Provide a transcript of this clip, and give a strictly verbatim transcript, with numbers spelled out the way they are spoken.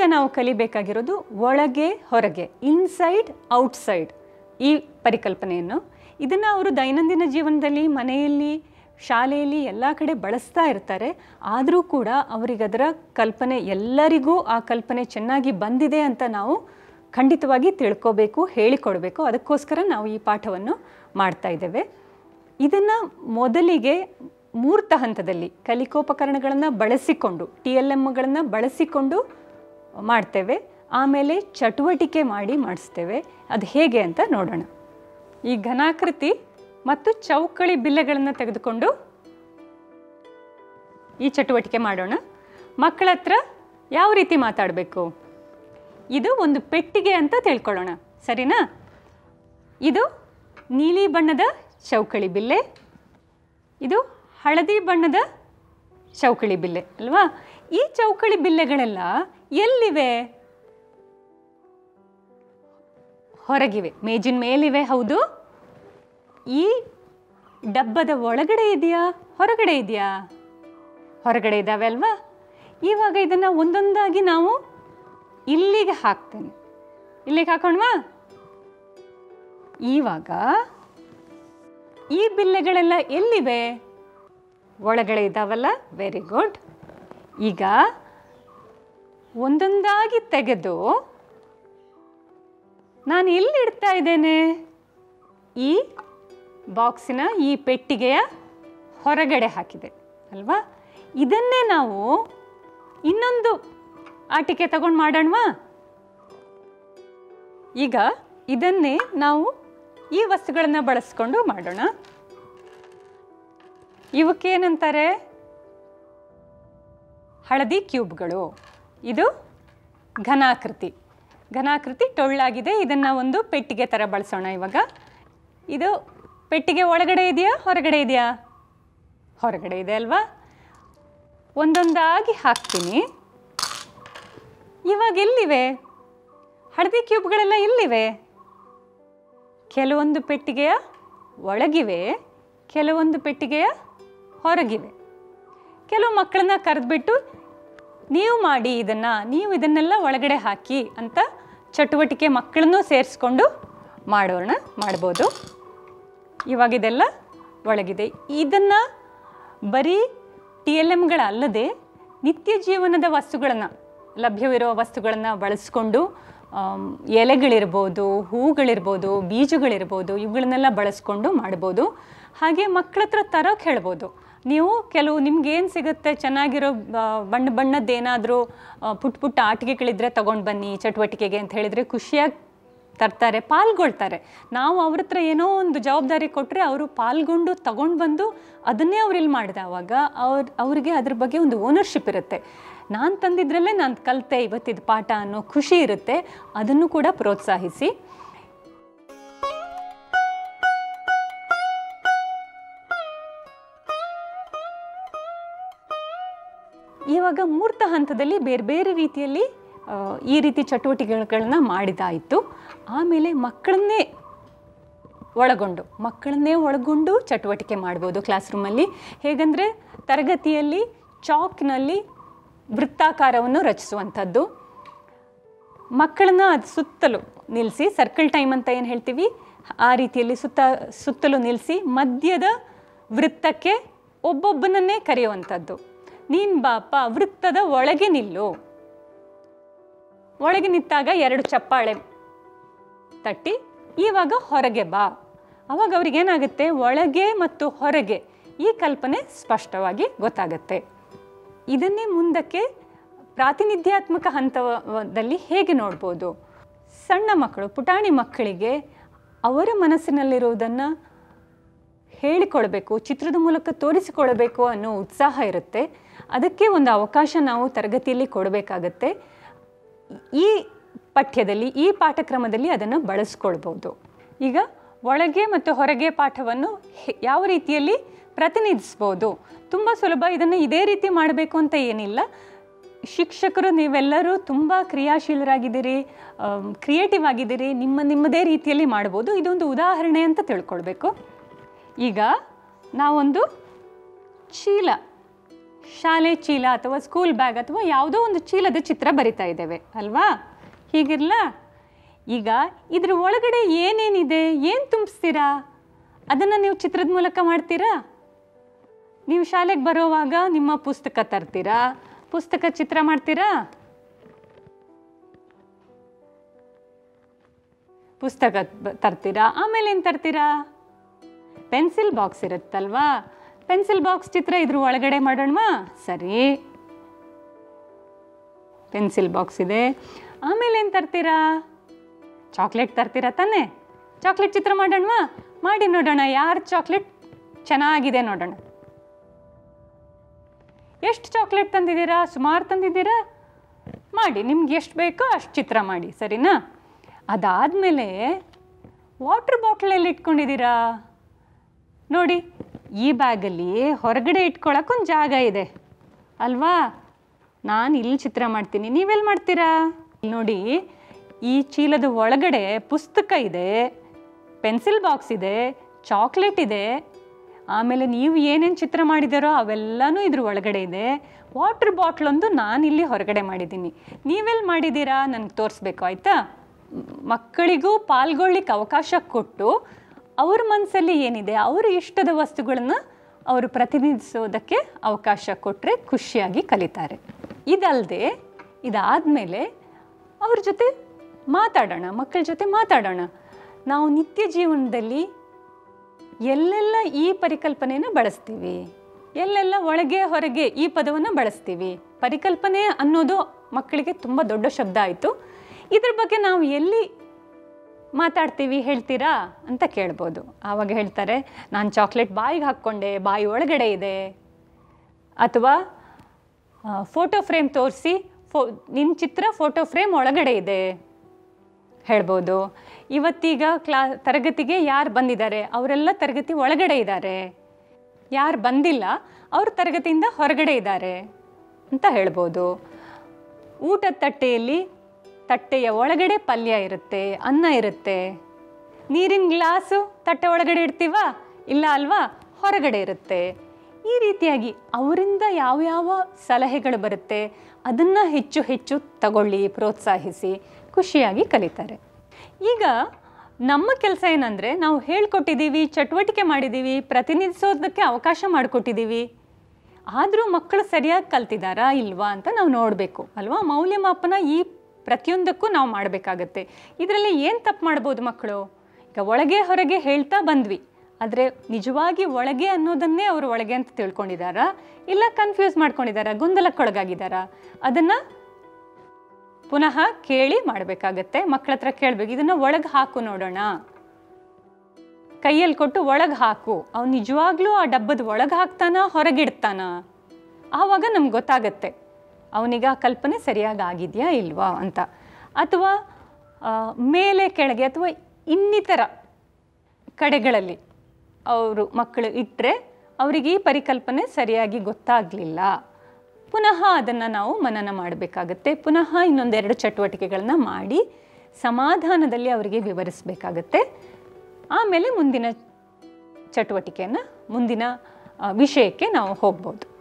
ನಾವು ಕಲಿಬೇಕಾಗಿರೋದು ಒಳಗೆ ಹೊರಗೆ, ಇನ್ಸೈಡ್ ಔಟ್ಸೈಡ್ ಈ ಪರಿಕಲ್ಪನೆಯನ್ನು. ಇದನ್ನು ಅವರು ದೈನಂದಿನ ಜೀವನದಲ್ಲಿ, ಮನೆಯಲ್ಲಿ, ಶಾಲೆಯಲ್ಲಿ ಎಲ್ಲ ಕಡೆ ಬಳಸ್ತಾ ಇರ್ತಾರೆ. ಆದರೂ ಕೂಡ ಅವರಿಗದರ ಕಲ್ಪನೆ, ಎಲ್ಲರಿಗೂ ಆ ಕಲ್ಪನೆ ಚೆನ್ನಾಗಿ ಬಂದಿದೆ ಅಂತ ನಾವು ಖಂಡಿತವಾಗಿ ತಿಳ್ಕೋಬೇಕು, ಹೇಳಿಕೊಡಬೇಕು. ಅದಕ್ಕೋಸ್ಕರ ನಾವು ಈ ಪಾಠವನ್ನು ಮಾಡ್ತಾ ಇದ್ದೇವೆ. ಇದನ್ನು ಮೊದಲಿಗೆ ಮೂರ್ತ ಹಂತದಲ್ಲಿ ಕಲಿಕೋಪಕರಣಗಳನ್ನು ಬಳಸಿಕೊಂಡು, ಟಿ ಎಲ್ ಎಮ್ಗಳನ್ನು ಬಳಸಿಕೊಂಡು ಮಾಡ್ತೇವೆ. ಆಮೇಲೆ ಚಟುವಟಿಕೆ ಮಾಡಿ ಮಾಡಿಸ್ತೇವೆ. ಅದು ಹೇಗೆ ಅಂತ ನೋಡೋಣ. ಈ ಘನಾಕೃತಿ ಮತ್ತು ಚೌಕಳಿ ಬಿಲ್ಲೆಗಳನ್ನು ತೆಗೆದುಕೊಂಡು ಈ ಚಟುವಟಿಕೆ ಮಾಡೋಣ. ಮಕ್ಕಳ ಹತ್ರ ಯಾವ ರೀತಿ ಮಾತಾಡಬೇಕು? ಇದು ಒಂದು ಪೆಟ್ಟಿಗೆ ಅಂತ ತಿಳ್ಕೊಳ್ಳೋಣ, ಸರಿನಾ? ಇದು ನೀಲಿ ಬಣ್ಣದ ಚೌಕಳಿ ಬಿಲ್ಲೆ, ಇದು ಹಳದಿ ಬಣ್ಣದ ಚೌಕಳಿ ಬಿಲ್ಲೆ ಅಲ್ವಾ? ಈ ಚೌಕಳಿ ಬಿಲ್ಲೆಗಳೆಲ್ಲ ಎಲ್ಲಿವೆ? ಹೊರಗಿವೆ, ಮೇಜಿನ ಮೇಲಿವೆ. ಹೌದು. ಈ ಡಬ್ಬದ ಒಳಗಡೆ ಇದೆಯಾ, ಹೊರಗಡೆ ಇದೆಯಾ? ಹೊರಗಡೆ ಇದ್ದಾವೆ ಅಲ್ವಾ? ಇವಾಗ ಇದನ್ನು ಒಂದೊಂದಾಗಿ ನಾವು ಇಲ್ಲಿಗೆ ಹಾಕ್ತೇನೆ. ಇಲ್ಲಿಗೆ ಹಾಕೋಣವಾ? ಇವಾಗ ಈ ಬಿಲ್ಲೆಗಳೆಲ್ಲ ಎಲ್ಲಿವೆ? ಒಳಗಡೆ ಇದ್ದಾವಲ್ಲ? Very good. ಈಗ ಒಂದೊಂದಾಗಿ ತೆಗೆದು ನಾನು ಎಲ್ಲಿ ಇಡ್ತಾ ಇದ್ದೇನೆ? ಈ ಬಾಕ್ಸಿನ ಈ ಪೆಟ್ಟಿಗೆಯ ಹೊರಗಡೆ ಹಾಕಿದೆ ಅಲ್ವಾ? ಇದನ್ನೇ ನಾವು ಇನ್ನೊಂದು ಆಟಿಕೆ ತಗೊಂಡು ಮಾಡೋಣವಾ? ಈಗ ಇದನ್ನೇ ನಾವು ಈ ವಸ್ತುಗಳನ್ನು ಬಳಸ್ಕೊಂಡು ಮಾಡೋಣ. ಇವಕ್ಕೇನಂತಾರೆ? ಹಳದಿ ಕ್ಯೂಬ್ಗಳು. ಇದು ಘನಾಕೃತಿ. ಘನಾಕೃತಿ ಟೊಳ್ಳಾಗಿದೆ. ಇದನ್ನು ಒಂದು ಪೆಟ್ಟಿಗೆ ಥರ ಬಳಸೋಣ. ಇವಾಗ ಇದು ಪೆಟ್ಟಿಗೆ ಒಳಗಡೆ ಇದೆಯಾ, ಹೊರಗಡೆ ಇದೆಯಾ? ಹೊರಗಡೆ ಇದೆ ಅಲ್ವಾ? ಒಂದೊಂದಾಗಿ ಹಾಕ್ತೀನಿ. ಇವಾಗ ಎಲ್ಲಿವೆ ಹಳದಿ ಕ್ಯೂಬ್ಗಳೆಲ್ಲ? ಎಲ್ಲಿವೆ? ಕೆಲವೊಂದು ಪೆಟ್ಟಿಗೆಯ ಒಳಗಿವೆ, ಕೆಲವೊಂದು ಪೆಟ್ಟಿಗೆಯ ಹೊರಗಿವೆ. ಕೆಲವು ಮಕ್ಕಳನ್ನ ಕರೆದ್ಬಿಟ್ಟು ನೀವು ಮಾಡಿ ಇದನ್ನು, ನೀವು ಇದನ್ನೆಲ್ಲ ಒಳಗಡೆ ಹಾಕಿ ಅಂತ ಚಟುವಟಿಕೆ ಮಕ್ಕಳನ್ನೂ ಸೇರಿಸ್ಕೊಂಡು ಮಾಡೋಣ, ಮಾಡ್ಬೋದು. ಇವಾಗ ಇದೆಲ್ಲ ಒಳಗಿದೆ. ಇದನ್ನು ಬರೀ ಟಿ ಎಲ್ ಎಮ್ಗಳಲ್ಲದೆ ನಿತ್ಯ ಜೀವನದ ವಸ್ತುಗಳನ್ನು, ಲಭ್ಯವಿರುವ ವಸ್ತುಗಳನ್ನು ಬಳಸ್ಕೊಂಡು, ಎಲೆಗಳಿರ್ಬೋದು, ಹೂಗಳಿರ್ಬೋದು, ಬೀಜಗಳಿರ್ಬೋದು, ಇವುಗಳನ್ನೆಲ್ಲ ಬಳಸ್ಕೊಂಡು ಮಾಡ್ಬೋದು. ಹಾಗೆ ಮಕ್ಕಳ ಹತ್ರ ತರೋಕೆ ಹೇಳ್ಬೋದು. ನೀವು ಕೆಲವು ನಿಮ್ಗೇನು ಸಿಗುತ್ತೆ ಚೆನ್ನಾಗಿರೋ ಬಣ್ಣ ಬಣ್ಣದ್ದು ಏನಾದರೂ ಪುಟ್ಟ ಪುಟ್ಟ ಆಟಿಕೆಗಳಿದ್ರೆ ತೊಗೊಂಡು ಬನ್ನಿ ಚಟುವಟಿಕೆಗೆ ಅಂತ ಹೇಳಿದರೆ ಖುಷಿಯಾಗಿ ತರ್ತಾರೆ, ಪಾಲ್ಗೊಳ್ತಾರೆ. ನಾವು ಅವ್ರ ಹತ್ರ ಏನೋ ಒಂದು ಜವಾಬ್ದಾರಿ ಕೊಟ್ಟರೆ ಅವರು ಪಾಲ್ಗೊಂಡು ತಗೊಂಡು ಬಂದು ಅದನ್ನೇ ಅವ್ರು ಇಲ್ಲಿ ಮಾಡಿದವಾಗ ಅವ್ರು ಅವ್ರಿಗೆ ಅದ್ರ ಬಗ್ಗೆ ಒಂದು ಓನರ್ಶಿಪ್ ಇರುತ್ತೆ. ನಾನು ತಂದಿದ್ರಲ್ಲೇ ನಾನು ಕಲಿತೆ ಇವತ್ತಿದ್ದು ಪಾಠ ಅನ್ನೋ ಖುಷಿ ಇರುತ್ತೆ. ಅದನ್ನು ಕೂಡ ಪ್ರೋತ್ಸಾಹಿಸಿ. ಇವಾಗ ಮೂರ್ತ ಹಂತದಲ್ಲಿ ಬೇರೆ ಬೇರೆ ರೀತಿಯಲ್ಲಿ ಈ ರೀತಿ ಚಟುವಟಿಕೆಗಳನ್ನ ಮಾಡಿದಾಯಿತು. ಆಮೇಲೆ ಮಕ್ಕಳನ್ನೇ ಒಳಗೊಂಡು ಮಕ್ಕಳನ್ನೇ ಒಳಗೊಂಡು ಚಟುವಟಿಕೆ ಮಾಡ್ಬೋದು ಕ್ಲಾಸ್ ರೂಮಲ್ಲಿ. ಹೇಗೆಂದರೆ ತರಗತಿಯಲ್ಲಿ ಚಾಕ್ನಲ್ಲಿ ವೃತ್ತಾಕಾರವನ್ನು ರಚಿಸುವಂಥದ್ದು. ಮಕ್ಕಳನ್ನ ಅದು ಸುತ್ತಲೂ ನಿಲ್ಲಿಸಿ, ಸರ್ಕಲ್ ಟೈಮ್ ಅಂತ ಏನು ಹೇಳ್ತೀವಿ ಆ ರೀತಿಯಲ್ಲಿ ಸುತ್ತ ಸುತ್ತಲೂ ನಿಲ್ಲಿಸಿ ಮಧ್ಯದ ವೃತ್ತಕ್ಕೆ ಒಬ್ಬೊಬ್ಬನನ್ನೇ ಕರೆಯುವಂಥದ್ದು. ನೀನು ಬಾಪ ವೃತ್ತದ ಒಳಗೆ ನಿಲ್ಲು. ಒಳಗೆ ನಿಂತಾಗ ಎರಡು ಚಪ್ಪಾಳೆ ತಟ್ಟಿ ಇವಾಗ ಹೊರಗೆ ಬಾ. ಅವಾಗ ಅವ್ರಿಗೇನಾಗುತ್ತೆ, ಒಳಗೆ ಮತ್ತು ಹೊರಗೆ ಈ ಕಲ್ಪನೆ ಸ್ಪಷ್ಟವಾಗಿ ಗೊತ್ತಾಗುತ್ತೆ. ಇದನ್ನೇ ಮುಂದಕ್ಕೆ ಪ್ರಾತಿನಿಧ್ಯಾತ್ಮಕ ಹಂತದಲ್ಲಿ ಹೇಗೆ ನೋಡ್ಬೋದು? ಸಣ್ಣ ಮಕ್ಕಳು, ಪುಟಾಣಿ ಮಕ್ಕಳಿಗೆ ಅವರ ಮನಸ್ಸಿನಲ್ಲಿರುವುದನ್ನು ಹೇಳಿಕೊಳ್ಬೇಕು, ಚಿತ್ರದ ಮೂಲಕ ತೋರಿಸಿಕೊಳ್ಬೇಕು ಅನ್ನೋ ಉತ್ಸಾಹ ಇರುತ್ತೆ. ಅದಕ್ಕೆ ಒಂದು ಅವಕಾಶ ನಾವು ತರಗತಿಯಲ್ಲಿ ಕೊಡಬೇಕಾಗತ್ತೆ. ಈ ಪಠ್ಯದಲ್ಲಿ, ಈ ಪಾಠಕ್ರಮದಲ್ಲಿ ಅದನ್ನು ಬಳಸ್ಕೊಳ್ಬೋದು. ಈಗ ಒಳಗೆ ಮತ್ತು ಹೊರಗೆ ಪಾಠವನ್ನು ಯಾವ ರೀತಿಯಲ್ಲಿ ಪ್ರತಿನಿಧಿಸ್ಬೋದು? ತುಂಬ ಸುಲಭ. ಇದನ್ನು ಇದೇ ರೀತಿ ಮಾಡಬೇಕು ಅಂತ ಏನಿಲ್ಲ. ಶಿಕ್ಷಕರು ನೀವೆಲ್ಲರೂ ತುಂಬ ಕ್ರಿಯಾಶೀಲರಾಗಿದ್ದೀರಿ, ಕ್ರಿಯೇಟಿವ್ ಆಗಿದ್ದೀರಿ, ನಿಮ್ಮ ನಿಮ್ಮದೇ ರೀತಿಯಲ್ಲಿ ಮಾಡ್ಬೋದು. ಇದೊಂದು ಉದಾಹರಣೆ ಅಂತ ತಿಳ್ಕೊಳ್ಬೇಕು. ಈಗ ನಾವೊಂದು ಚೀಲ ಶಾಲೆ ಚೀಲ ಅಥವಾ ಸ್ಕೂಲ್ ಬ್ಯಾಗ್ ಅಥವಾ ಯಾವುದೋ ಒಂದು ಚೀಲದ ಚಿತ್ರ ಬರಿತಾ ಇದ್ದೇವೆ ಅಲ್ವಾ? ಹೀಗಿರಲ್ಲ. ಈಗ ಇದ್ರ ಒಳಗಡೆ ಏನೇನಿದೆ, ಏನು ತುಂಬಿಸ್ತೀರಾ, ಅದನ್ನು ನೀವು ಚಿತ್ರದ ಮೂಲಕ ಮಾಡ್ತೀರಾ? ನೀವು ಶಾಲೆಗೆ ಬರೋವಾಗ ನಿಮ್ಮ ಪುಸ್ತಕ ತರ್ತೀರಾ, ಪುಸ್ತಕ ಚಿತ್ರ ಮಾಡ್ತೀರಾ? ಪುಸ್ತಕ ತರ್ತೀರಾ. ಆಮೇಲೆ ಏನು ತರ್ತೀರಾ? ಪೆನ್ಸಿಲ್ ಬಾಕ್ಸ್ ಇರುತ್ತಲ್ವಾ, ಪೆನ್ಸಿಲ್ ಬಾಕ್ಸ್ ಚಿತ್ರ ಇದ್ರ ಒಳಗಡೆ ಮಾಡೋಣವಾ? ಸರಿ, ಪೆನ್ಸಿಲ್ ಬಾಕ್ಸ್ ಇದೆ. ಆಮೇಲೆ ಏನು ತರ್ತೀರಾ? ಚಾಕ್ಲೇಟ್ ತರ್ತೀರಾ ತಾನೇ? ಚಾಕ್ಲೇಟ್ ಚಿತ್ರ ಮಾಡೋಣವಾ? ಮಾಡಿ ನೋಡೋಣ, ಯಾರು ಚಾಕ್ಲೇಟ್ ಚೆನ್ನಾಗಿದೆ ನೋಡೋಣ. ಎಷ್ಟು ಚಾಕ್ಲೇಟ್ ತಂದಿದ್ದೀರಾ? ಸುಮಾರು ತಂದಿದ್ದೀರಾ? ಮಾಡಿ, ನಿಮ್ಗೆ ಎಷ್ಟು ಬೇಕೋ ಅಷ್ಟು ಚಿತ್ರ ಮಾಡಿ, ಸರಿನಾ? ಅದಾದಮೇಲೆ ವಾಟ್ರ್ ಬಾಟ್ಲಲ್ಲಿ ಇಟ್ಕೊಂಡಿದ್ದೀರಾ ನೋಡಿ. ಈ ಬ್ಯಾಗಲ್ಲಿ ಹೊರಗಡೆ ಇಟ್ಕೊಳ್ಳೋಕ್ಕೊಂದು ಜಾಗ ಇದೆ ಅಲ್ವಾ? ನಾನು ಇಲ್ಲಿ ಚಿತ್ರ ಮಾಡ್ತೀನಿ, ನೀವೆಲ್ಲಿ ಮಾಡ್ತೀರಾ? ನೋಡಿ, ಈ ಚೀಲದ ಒಳಗಡೆ ಪುಸ್ತಕ ಇದೆ, ಪೆನ್ಸಿಲ್ ಬಾಕ್ಸ್ ಇದೆ, ಚಾಕ್ಲೇಟ್ ಇದೆ, ಆಮೇಲೆ ನೀವು ಏನೇನು ಚಿತ್ರ ಮಾಡಿದಾರೋ ಅವೆಲ್ಲನೂ ಇದ್ರ ಒಳಗಡೆ ಇದೆ. ವಾಟ್ರ್ ಬಾಟ್ಲೊಂದು ನಾನಿಲ್ಲಿ ಹೊರಗಡೆ ಮಾಡಿದ್ದೀನಿ, ನೀವೆಲ್ಲಿ ಮಾಡಿದ್ದೀರಾ ನನಗೆ ತೋರಿಸ್ಬೇಕು, ಆಯಿತಾ? ಮಕ್ಕಳಿಗೂ ಪಾಲ್ಗೊಳ್ಳಿಕ್ಕೆ ಅವಕಾಶ ಕೊಟ್ಟು ಅವ್ರ ಮನಸ್ಸಲ್ಲಿ ಏನಿದೆ, ಅವ್ರ ಇಷ್ಟದ ವಸ್ತುಗಳನ್ನು ಅವರು ಪ್ರತಿನಿಧಿಸೋದಕ್ಕೆ ಅವಕಾಶ ಕೊಟ್ಟರೆ ಖುಷಿಯಾಗಿ ಕಲಿತಾರೆ. ಇದಲ್ಲದೆ ಇದಾದಮೇಲೆ ಅವ್ರ ಜೊತೆ ಮಾತಾಡೋಣ, ಮಕ್ಕಳ ಜೊತೆ ಮಾತಾಡೋಣ. ನಾವು ನಿತ್ಯ ಜೀವನದಲ್ಲಿ ಎಲ್ಲೆಲ್ಲ ಈ ಪರಿಕಲ್ಪನೆಯನ್ನು ಬಳಸ್ತೀವಿ, ಎಲ್ಲೆಲ್ಲ ಒಳಗೆ ಹೊರಗೆ ಈ ಪದವನ್ನು ಬಳಸ್ತೀವಿ. ಪರಿಕಲ್ಪನೆ ಅನ್ನೋದು ಮಕ್ಕಳಿಗೆ ತುಂಬ ದೊಡ್ಡ ಶಬ್ದ ಆಯಿತು. ಇದ್ರ ಬಗ್ಗೆ ನಾವು ಎಲ್ಲಿ ಮಾತಾಡ್ತೀವಿ ಹೇಳ್ತೀರಾ ಅಂತ ಕೇಳ್ಬೋದು. ಆವಾಗ ಹೇಳ್ತಾರೆ, ನಾನು ಚಾಕ್ಲೇಟ್ ಬಾಯಿಗೆ ಹಾಕ್ಕೊಂಡೆ, ಬಾಯಿ ಒಳಗಡೆ ಇದೆ. ಅಥವಾ ಫೋಟೋ ಫ್ರೇಮ್ ತೋರಿಸಿ, ಫೋ ನಿನ್ನ ಚಿತ್ರ ಫೋಟೋ ಫ್ರೇಮ್ ಒಳಗಡೆ ಇದೆ ಹೇಳ್ಬೋದು. ಇವತ್ತೀಗ ಕ್ಲಾ ತರಗತಿಗೆ ಯಾರು ಬಂದಿದ್ದಾರೆ ಅವರೆಲ್ಲ ತರಗತಿ ಒಳಗಡೆ ಇದ್ದಾರೆ, ಯಾರು ಬಂದಿಲ್ಲ ಅವರು ತರಗತಿಯಿಂದ ಹೊರಗಡೆ ಇದ್ದಾರೆ ಅಂತ ಹೇಳ್ಬೋದು. ಊಟದ ತಟ್ಟೆಯಲ್ಲಿ ತಟ್ಟೆಯ ಒಳಗಡೆ ಪಲ್ಯ ಇರುತ್ತೆ, ಅನ್ನ ಇರುತ್ತೆ. ನೀರಿನ ಗ್ಲಾಸು ತಟ್ಟೆ ಒಳಗಡೆ ಇಡ್ತೀವಾ? ಇಲ್ಲ ಅಲ್ವಾ, ಹೊರಗಡೆ ಇರುತ್ತೆ. ಈ ರೀತಿಯಾಗಿ ಅವರಿಂದ ಯಾವ್ಯಾವ ಸಲಹೆಗಳು ಬರುತ್ತೆ ಅದನ್ನು ಹೆಚ್ಚು ಹೆಚ್ಚು ತಗೊಳ್ಳಿ, ಪ್ರೋತ್ಸಾಹಿಸಿ, ಖುಷಿಯಾಗಿ ಕಲಿತಾರೆ. ಈಗ ನಮ್ಮ ಕೆಲಸ ಏನಂದರೆ, ನಾವು ಹೇಳ್ಕೊಟ್ಟಿದ್ದೀವಿ, ಚಟುವಟಿಕೆ ಮಾಡಿದ್ದೀವಿ, ಪ್ರತಿನಿಧಿಸೋದಕ್ಕೆ ಅವಕಾಶ ಮಾಡಿಕೊಟ್ಟಿದ್ದೀವಿ. ಆದರೂ ಮಕ್ಕಳು ಸರಿಯಾಗಿ ಕಲ್ತಿದ್ದಾರಾ ಇಲ್ವಾ ಅಂತ ನಾವು ನೋಡಬೇಕು ಅಲ್ವಾ? ಮೌಲ್ಯಮಾಪನ ಈ ಪ್ರತಿಯೊಂದಕ್ಕೂ ನಾವು ಮಾಡಬೇಕಾಗತ್ತೆ. ಇದರಲ್ಲಿ ಏನು ತಪ್ಪು ಮಾಡ್ಬೋದು ಮಕ್ಕಳು? ಈಗ ಒಳಗೆ ಹೊರಗೆ ಹೇಳ್ತಾ ಬಂದ್ವಿ, ಆದರೆ ನಿಜವಾಗಿ ಒಳಗೆ ಅನ್ನೋದನ್ನೇ ಅವರು ಒಳಗೆ ಅಂತ ತಿಳ್ಕೊಂಡಿದ್ದಾರಾ, ಇಲ್ಲ ಕನ್ಫ್ಯೂಸ್ ಮಾಡ್ಕೊಂಡಿದ್ದಾರಾ, ಗೊಂದಲಕ್ಕೊಳಗಾಗಿದ್ದಾರಾ? ಅದನ್ನು ಪುನಃ ಕೇಳಿ ಮಾಡಬೇಕಾಗತ್ತೆ. ಮಕ್ಕಳ ಹತ್ರ ಕೇಳಬೇಕು, ಇದನ್ನು ಒಳಗೆ ಹಾಕು ನೋಡೋಣ, ಕೈಯಲ್ಲಿ ಕೊಟ್ಟು ಒಳಗೆ ಹಾಕು. ಅವ್ನು ನಿಜವಾಗ್ಲೂ ಆ ಡಬ್ಬದ ಒಳಗೆ ಹಾಕ್ತಾನ, ಹೊರಗಿಡ್ತಾನ? ಆವಾಗ ನಮ್ಗೆ ಗೊತ್ತಾಗತ್ತೆ ಅವನಿಗೆ ಆ ಕಲ್ಪನೆ ಸರಿಯಾಗಿ ಆಗಿದೆಯಾ ಇಲ್ವಾ ಅಂತ. ಅಥವಾ ಮೇಲೆ ಕೆಳಗೆ ಅಥವಾ ಇನ್ನಿತರ ಕಡೆಗಳಲ್ಲಿ ಅವರು ಮಕ್ಕಳು ಇಟ್ಟರೆ ಅವರಿಗೆ ಈ ಪರಿಕಲ್ಪನೆ ಸರಿಯಾಗಿ ಗೊತ್ತಾಗಲಿಲ್ಲ, ಪುನಃ ಅದನ್ನು ನಾವು ಮನನ ಮಾಡಬೇಕಾಗತ್ತೆ. ಪುನಃ ಇನ್ನೊಂದೆರಡು ಚಟುವಟಿಕೆಗಳನ್ನ ಮಾಡಿ ಸಮಾಧಾನದಲ್ಲಿ ಅವರಿಗೆ ವಿವರಿಸಬೇಕಾಗತ್ತೆ. ಆಮೇಲೆ ಮುಂದಿನ ಚಟುವಟಿಕೆಯನ್ನು, ಮುಂದಿನ ವಿಷಯಕ್ಕೆ ನಾವು ಹೋಗ್ಬೋದು.